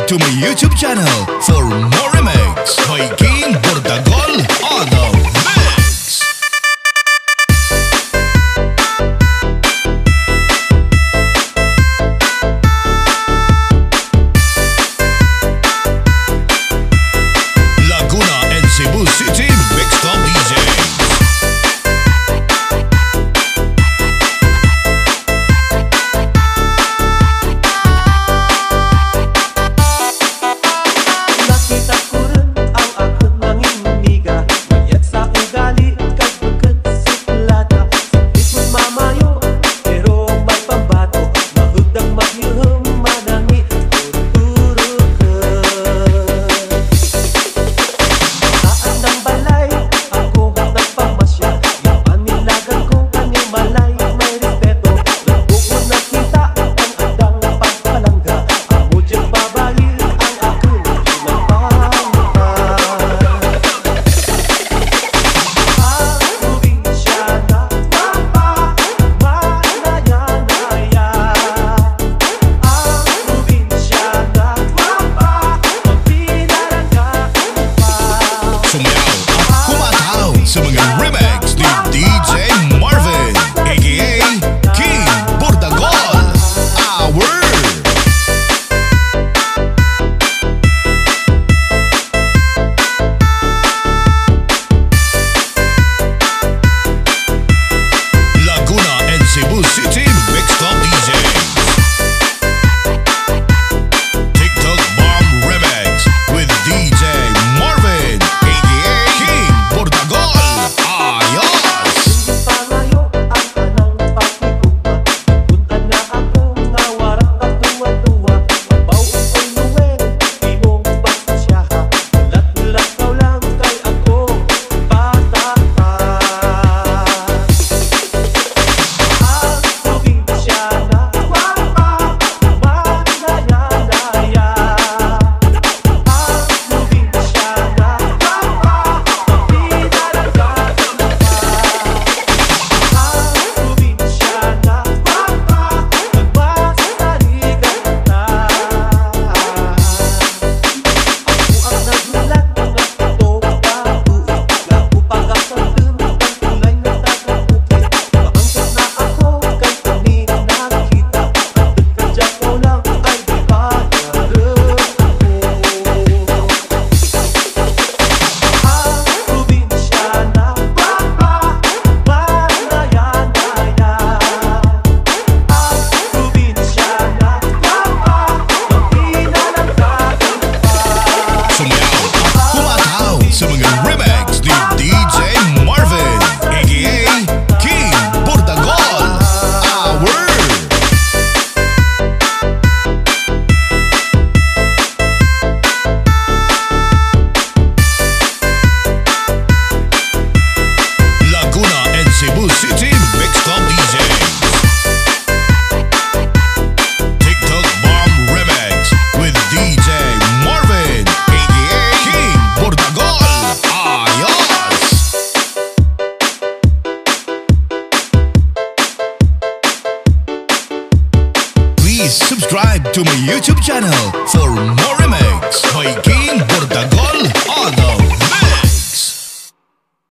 to my YouTube channel for more remix by King Portagol on the mix. Laguna and Cebu City mixed up DJs. Sa mga remix ni DJ Marvin, aka King Portagol, our Laguna and Cebu City mixed up DJs. TikTok Bomb Remix with DJ Marvin, aka King Portagol. Sa mga remix ni DJ Marvin, aka King Portagol, our Laguna and Cebu City mixed up DJs. TikTok Bomb Remix with DJ Marvin, aka King Portagol. Please subscribe to my YouTube channel for more remix by King Portagol on the